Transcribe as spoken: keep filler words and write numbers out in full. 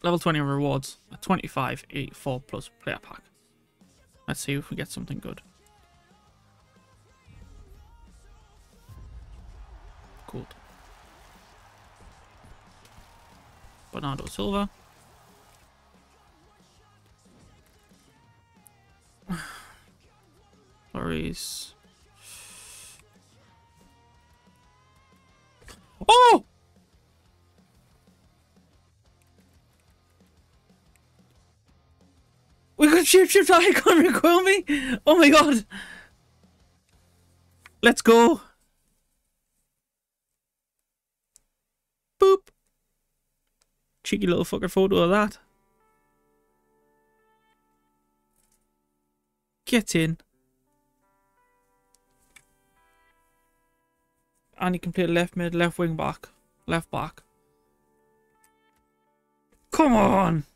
Level twenty rewards. A twenty-five eighty-four plus player pack. Let's see if we get something good. Gold. Bernardo Silva. Flores. Oh! We got shapeshift icon recoil me! Oh my god! Let's go! Boop! Cheeky little fucker photo of that. Get in. And you can play left mid, left wing back, left back. Come on!